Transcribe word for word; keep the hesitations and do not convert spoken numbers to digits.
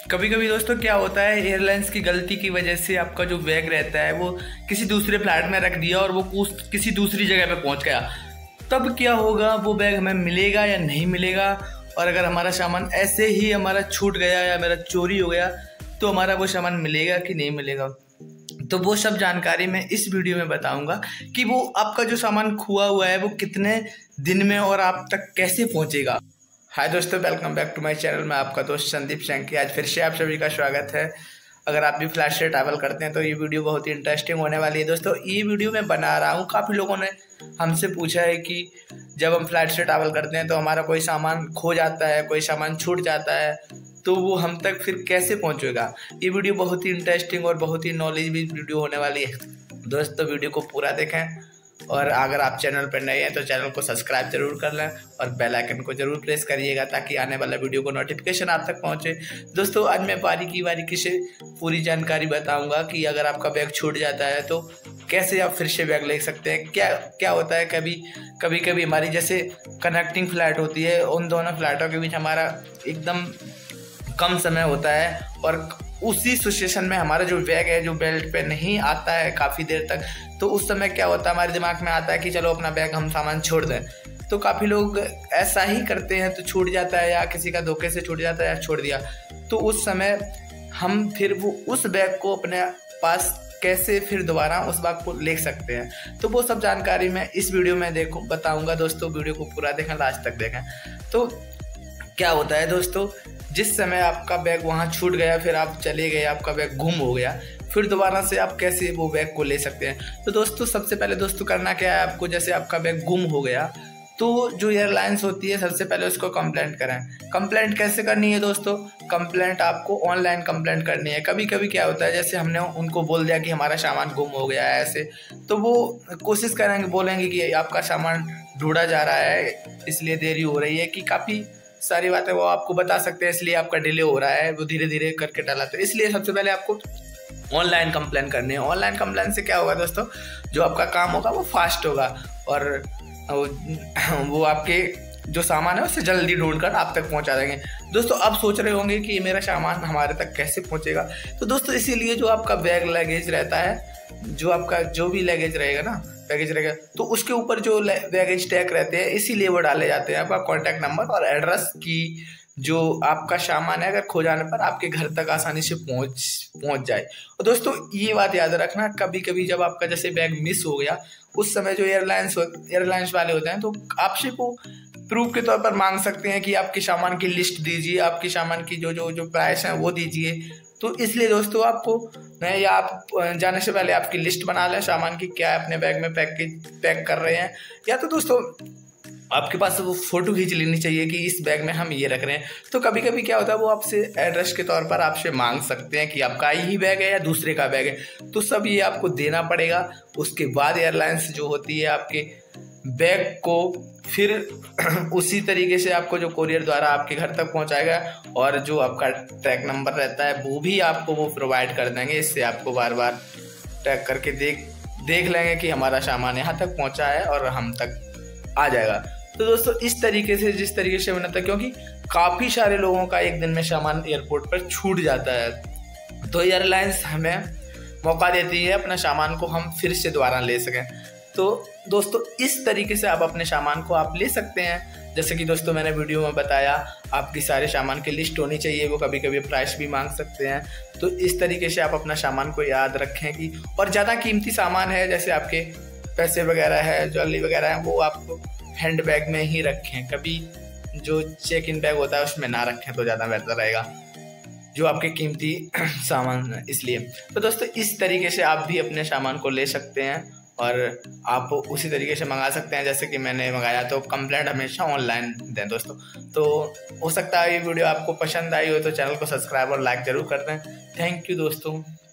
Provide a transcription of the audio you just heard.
कभी कभी दोस्तों क्या होता है, एयरलाइंस की गलती की वजह से आपका जो बैग रहता है वो किसी दूसरे फ्लाइट में रख दिया और वो कुछ किसी दूसरी जगह पे पहुंच गया। तब क्या होगा, वो बैग हमें मिलेगा या नहीं मिलेगा? और अगर हमारा सामान ऐसे ही हमारा छूट गया या मेरा चोरी हो गया तो हमारा वो सामान मिलेगा कि नहीं मिलेगा? तो वो सब जानकारी मैं इस वीडियो में बताऊंगा कि वो आपका जो सामान खोआ हुआ है वो कितने दिन में और आप तक कैसे पहुंचेगा। हाय दोस्तों, welcome back to my channel. मैं आपका दोस्त संदीप शंकी। आज फिर से आप सभी का स्वागत है। अगर आप भी फ्लाइट से ट्रैवल करते हैं तो ये वीडियो बहुत ही इंटरेस्टिंग होने वाली है। दोस्तों ये वीडियो मैं बना रहा हूँ, काफ़ी लोगों ने हमसे पूछा है कि जब हम फ्लाइट से ट्रैवल करते हैं तो हमारा कोई सामान खो जाता है, कोई सामान छूट जाता है, तो वो हम तक फिर कैसे पहुँचेगा। ये वीडियो बहुत ही इंटरेस्टिंग और बहुत ही नॉलेज भी वीडियो होने वाली है। दोस्तों वीडियो को पूरा देखें और अगर आप चैनल पर नए हैं तो चैनल को सब्सक्राइब जरूर कर लें और बेल आइकन को जरूर प्रेस करिएगा ताकि आने वाला वीडियो को नोटिफिकेशन आप तक पहुंचे। दोस्तों आज मैं बारीकी बारीकी से पूरी जानकारी बताऊंगा कि अगर आपका बैग छूट जाता है तो कैसे आप फिर से बैग ले सकते हैं। क्या क्या होता है, कभी कभी कभी हमारी जैसे कनेक्टिंग फ्लाइट होती है, उन दोनों फ्लाइटों के बीच हमारा एकदम कम समय होता है और उसी सिचुएशन में हमारा जो बैग है जो बेल्ट पे नहीं आता है काफ़ी देर तक, तो उस समय क्या होता है, हमारे दिमाग में आता है कि चलो अपना बैग हम सामान छोड़ दें। तो काफ़ी लोग ऐसा ही करते हैं, तो छूट जाता है या किसी का धोखे से छूट जाता है या छोड़ दिया, तो उस समय हम फिर वो उस बैग को अपने पास कैसे फिर दोबारा उस बैग को ले सकते हैं। तो वो सब जानकारी मैं इस वीडियो में देखो बताऊँगा। दोस्तों वीडियो को पूरा देखें, लास्ट तक देखें। तो क्या होता है दोस्तों, जिस समय आपका बैग वहाँ छूट गया, फिर आप चले गए, आपका बैग गुम हो गया, फिर दोबारा से आप कैसे वो बैग को ले सकते हैं। तो दोस्तों सबसे पहले दोस्तों करना क्या है आपको, जैसे आपका बैग गुम हो गया तो जो एयरलाइंस होती है सबसे पहले उसको कंप्लेंट करें। कंप्लेंट कैसे करनी है दोस्तों, कंप्लेंट आपको ऑनलाइन कंप्लेंट करनी है। कभी कभी क्या होता है, जैसे हमने उनको बोल दिया कि हमारा सामान गुम हो गया है ऐसे, तो वो कोशिश करेंगे, बोलेंगे कि आपका सामान ढूंढा जा रहा है इसलिए देरी हो रही है, कि काफ़ी सारी बातें वो आपको बता सकते हैं, इसलिए आपका डिले हो रहा है, वो धीरे धीरे करके डाला। तो इसलिए सबसे पहले आपको ऑनलाइन कंप्लेन करनी है। ऑनलाइन कंप्लेन से क्या होगा दोस्तों, जो आपका काम होगा वो फास्ट होगा और वो आपके जो सामान है उससे जल्दी ढूंढकर आप तक पहुंचा देंगे। दोस्तों अब सोच रहे होंगे कि मेरा सामान हमारे तक कैसे पहुंचेगा। तो दोस्तों इसीलिए जो आपका बैग लगेज रहता है, जो आपका जो भी लगेज रहेगा ना, बैगेज रहेगा, तो उसके ऊपर जो बैगेज टैग रहते हैं इसीलिए वो डाले जाते हैं, आपका कॉन्टैक्ट नंबर और एड्रेस की जो आपका सामान है अगर खो जाने पर आपके घर तक आसानी से पहुंच पहुंच जाए। और दोस्तों ये बात याद रखना, कभी कभी जब आपका जैसे बैग मिस हो गया उस समय जो एयरलाइंस एयरलाइंस वाले होते हैं तो आपसे वो प्रूफ के तौर पर मांग सकते हैं कि आपके सामान की लिस्ट दीजिए, आपके सामान की जो जो जो प्राइस है वो दीजिए। तो इसलिए दोस्तों आपको मैं या आप जाने से पहले आपकी लिस्ट बना लें सामान की, क्या अपने बैग में पैक पैक कर रहे हैं, या तो दोस्तों आपके पास वो फोटो खींच लेनी चाहिए कि इस बैग में हम ये रख रहे हैं। तो कभी कभी क्या होता है, वो आपसे एड्रेस के तौर पर आपसे मांग सकते हैं कि आपका ही बैग है या दूसरे का बैग है, तो सब ये आपको देना पड़ेगा। उसके बाद एयरलाइंस जो होती है आपके बैग को फिर उसी तरीके से आपको जो कोरियर द्वारा आपके घर तक पहुंचाएगा और जो आपका ट्रैक नंबर रहता है वो भी आपको वो प्रोवाइड कर देंगे। इससे आपको बार बार ट्रैक करके देख देख लेंगे कि हमारा सामान यहाँ तक पहुंचा है और हम तक आ जाएगा। तो दोस्तों इस तरीके से जिस तरीके से बनाता है, क्योंकि काफ़ी सारे लोगों का एक दिन में सामान एयरपोर्ट पर छूट जाता है, तो एयरलाइंस हमें मौका देती है अपना सामान को हम फिर से दोबारा ले सकें। तो दोस्तों इस तरीके से आप अपने सामान को आप ले सकते हैं। जैसे कि दोस्तों मैंने वीडियो में बताया, आपकी सारे सामान की लिस्ट होनी चाहिए, वो कभी कभी प्राइस भी मांग सकते हैं। तो इस तरीके से आप अपना सामान को याद रखें कि, और ज़्यादा कीमती सामान है जैसे आपके पैसे वगैरह है, ज्वेलरी वगैरह है, वो आप हैंड बैग में ही रखें। कभी जो चेक इन बैग होता है उसमें ना रखें तो ज़्यादा बेहतर रहेगा, जो आपके कीमती सामान है इसलिए। तो दोस्तों इस तरीके से आप भी अपने सामान को ले सकते हैं और आप उसी तरीके से मंगा सकते हैं जैसे कि मैंने मंगाया। तो कंप्लेंट हमेशा ऑनलाइन दें दोस्तों। तो हो सकता है ये वीडियो आपको पसंद आई हो तो चैनल को सब्सक्राइब और लाइक ज़रूर कर दें। थैंक यू दोस्तों।